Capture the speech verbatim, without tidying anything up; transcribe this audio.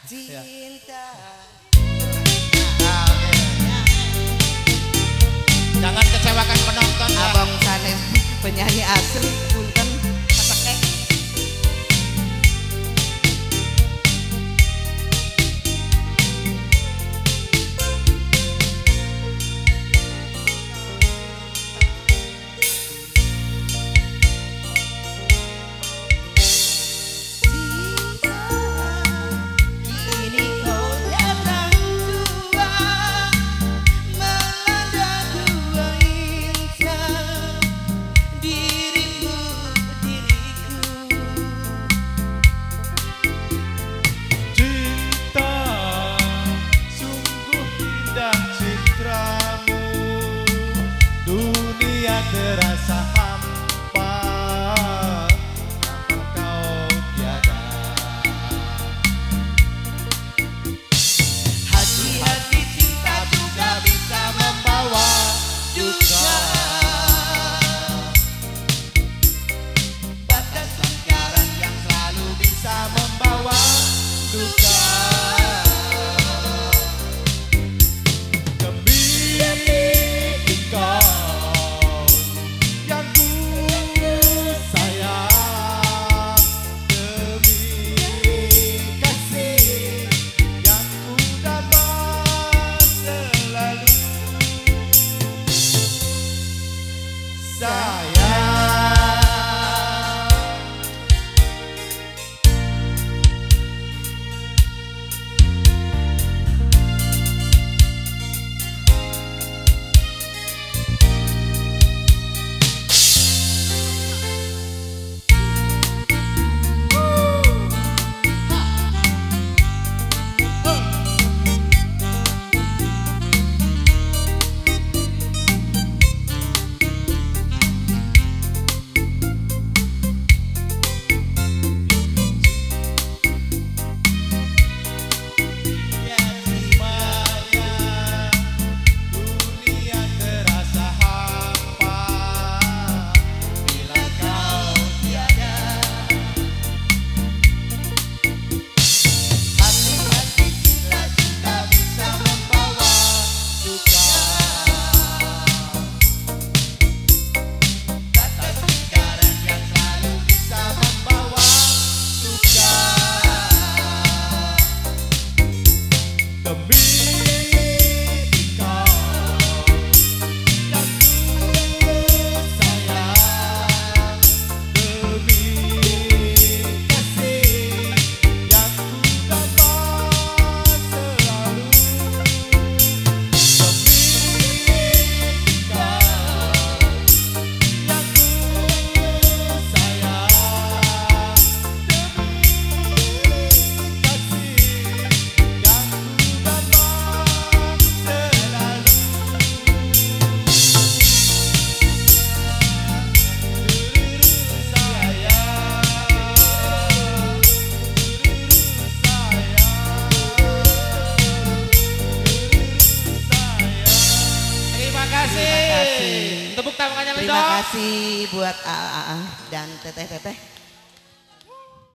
cinta. Nah, oke. Jangan kecewakan penonton ya. Abang Sanes penyanyi asli punten pakai terasa hampa tanpa kau tiada. Hati-hati cinta juga bisa membawa duka. Batas lingkaran yang selalu bisa membawa duka. Tepuk tangannya Terima kasih buat A A dan teteh-teteh.